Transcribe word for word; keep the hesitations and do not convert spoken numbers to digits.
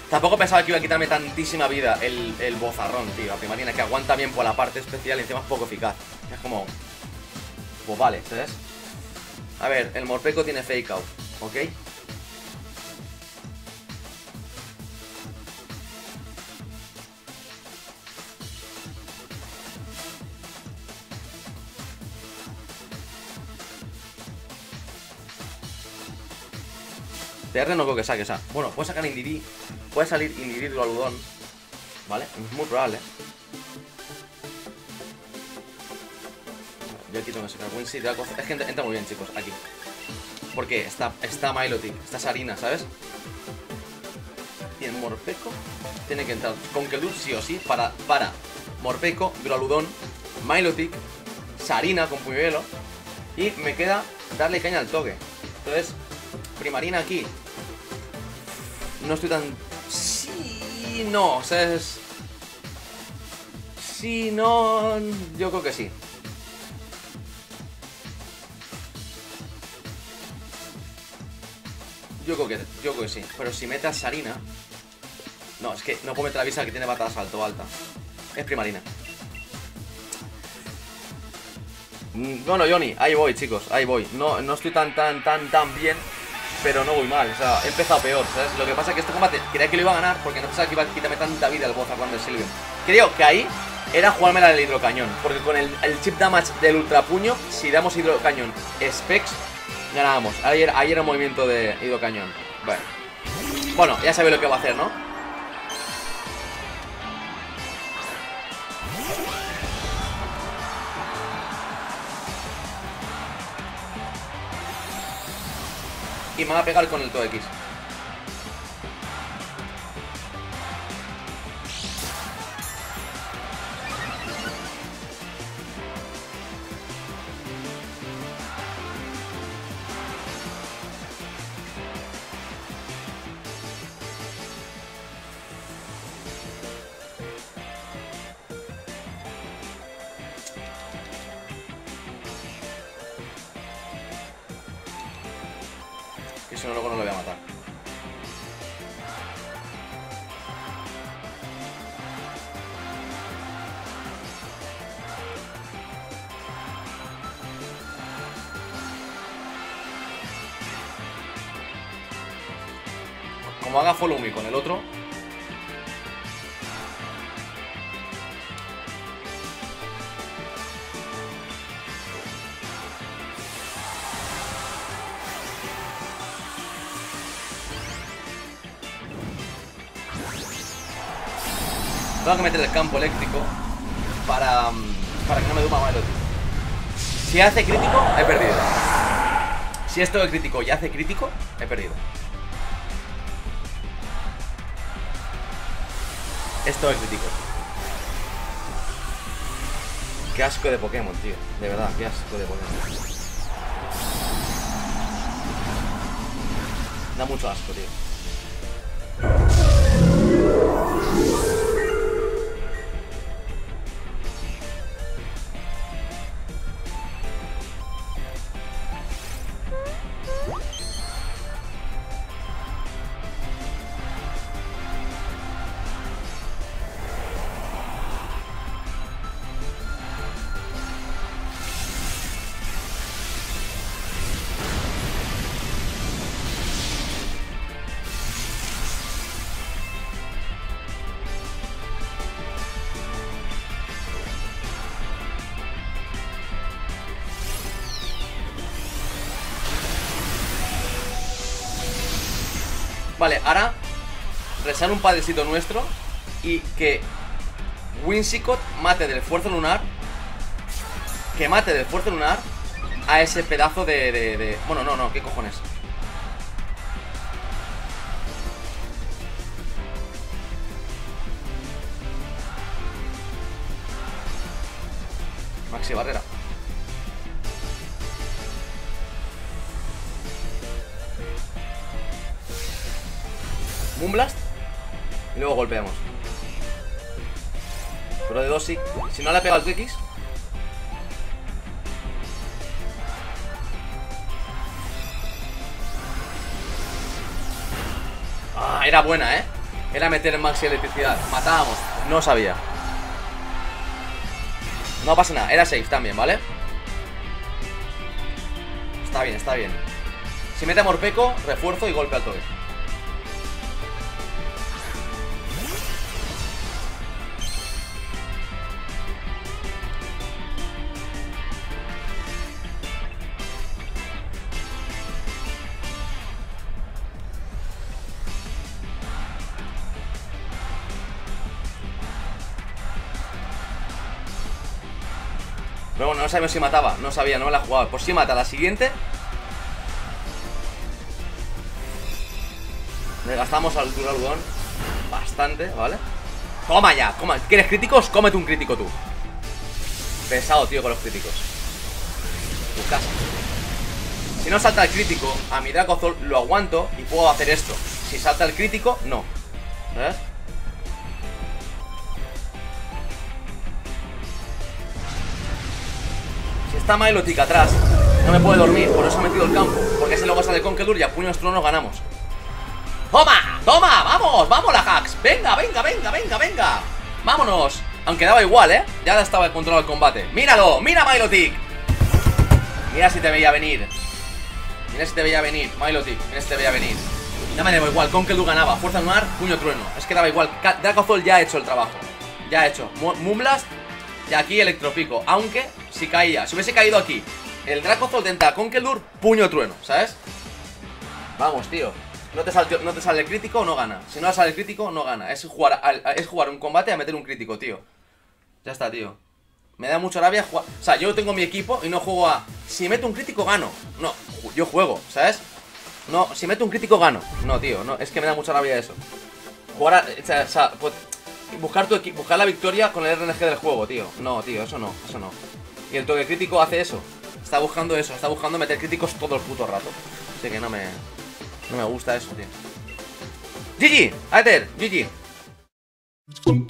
Tampoco pensaba que iba a quitarme tantísima vida el, el bozarrón, tío. La primarina que aguanta bien por la parte especial y encima es poco eficaz. Es como... Pues vale, ¿sabes? A ver, el Morpeko tiene fake out, ¿ok? T R no creo que saque, o sea, bueno, puede sacar Indeedee, puede salir Indeedee o aludón, ¿vale? Es muy probable. Yo aquí tengo que sacar Wincy, es que entra muy bien, chicos, aquí. Porque está, está Milotic, está Sarina, ¿sabes? Y el Morpeko tiene que entrar con Keldurr sí o sí para, para Morpeko, Duraludon, Milotic, Sarina con Puñuelo. Y me queda darle caña al toque. Entonces, primarina aquí. No estoy tan... Sí, no, o sea, es... Sí, no... Yo creo que sí. Yo creo que, yo creo que sí. Pero si mete a Sarina... No, es que no puedo meter a Visa que tiene batada salto alta. Es primarina. Bueno, Johnny, ahí voy, chicos, ahí voy. No, no estoy tan, tan, tan, tan bien, pero no voy mal. O sea, he empezado peor, ¿sabes? Lo que pasa es que este combate creía que lo iba a ganar porque no pensaba que iba a quitarme tanta vida el Bozarrón del Sylveon. Creo que ahí era jugármela del hidrocañón, porque con el, el chip damage del ultrapuño, si damos hidrocañón specs, ganábamos. Ayer, ayer el movimiento de hidrocañón. Bueno, bueno, ya sabéis lo que va a hacer, ¿no? Y me va a pegar con el todo X. Que si no, luego no lo voy a matar. Como haga follow me con el otro. Tengo que meter el campo eléctrico para, para que no me duma más el otro. Si hace crítico, he perdido. Si esto es crítico y hace crítico, he perdido. Esto es crítico. Qué asco de Pokémon, tío. De verdad, qué asco de Pokémon. Da mucho asco, tío. Vale, ahora rezar un padrecito nuestro y que Whimsicott mate del esfuerzo lunar. Que mate del esfuerzo lunar a ese pedazo de, de, de... Bueno, no, no, ¿qué cojones? Maxi barrera. Moonblast y luego golpeamos. Pero de dos sí. Si no le ha pegado el X. Ah, era buena, ¿eh? Era meter maxi electricidad. Matábamos. No sabía. No pasa nada. Era safe también, ¿vale? Está bien, está bien. Si mete Morpeco, refuerzo y golpe al toque. Pero bueno, no sabemos si mataba. No sabía, no me la jugaba. Pues si mata la siguiente. Le gastamos al duro algodón bastante, ¿vale? Toma ya, toma. ¿Quieres críticos? Cómete un crítico tú. Pesado, tío, con los críticos. Tu casa. Si no salta el crítico, a mi Dracozol lo aguanto y puedo hacer esto. Si salta el crítico, no. ¿Ves? Si está Milotic atrás, no me puede dormir. Por eso he metido el campo. Porque si luego sale Conkeldurr y a puños truenos ganamos. ¡Toma! ¡Toma! ¡Vamos! ¡Vamos la hacks! ¡Venga, venga, venga, venga, venga! ¡Vámonos! Aunque daba igual, ¿eh? Ya estaba el control del combate. ¡Míralo! ¡Mira Milotic! Mira si te veía venir. Mira si te veía venir, Milotic. Mira si te veía venir. Ya me daba igual. Conkeldurr ganaba. Fuerza lunar, puño trueno. Es que daba igual. Dracozol ya ha hecho el trabajo. Ya ha hecho. Moonblast. Y aquí electropico. Aunque si caía, si hubiese caído aquí el Dracozol tenta Conkeldurr, puño trueno, ¿sabes? Vamos, tío. No te, sale, no te sale el crítico, no gana. Si no sale el crítico, no gana. Es jugar, a, a, es jugar un combate a meter un crítico, tío. Ya está, tío. Me da mucha rabia jugar. O sea, yo tengo mi equipo y no juego a... Si meto un crítico, gano. No, yo juego, ¿sabes? No, si meto un crítico, gano. No, tío, no, es que me da mucha rabia eso. Jugar a... O sea, o sea pues, buscar, tu buscar la victoria con el R N G del juego, tío. No, tío, eso no, eso no. Y el toque crítico hace eso. Está buscando eso, está buscando meter críticos todo el puto rato. Así que no me... No me gusta eso, tío. G G, Aether, G G.